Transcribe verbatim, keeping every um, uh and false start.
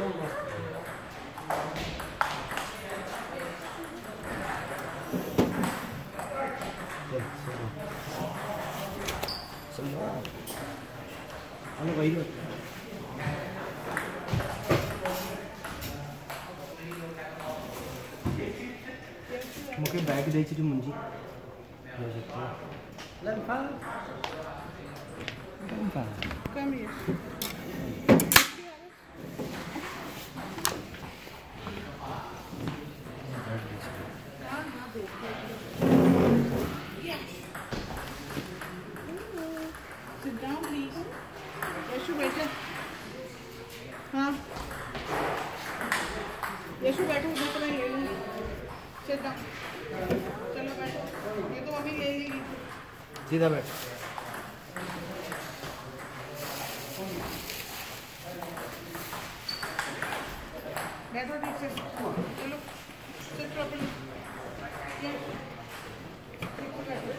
Semua. Ano kayo? मुझे bag दे चुकी मुंजी लंफा लंफा कम ही sit down please यशु बैठो हाँ यशु बैठो उधर तो मैं ले लूँगी sit down चलो बैठो ये तो अभी ले लेगी सीधा बैठ बैठो ठीक से चलो sit properly yeah ठीक से बैठो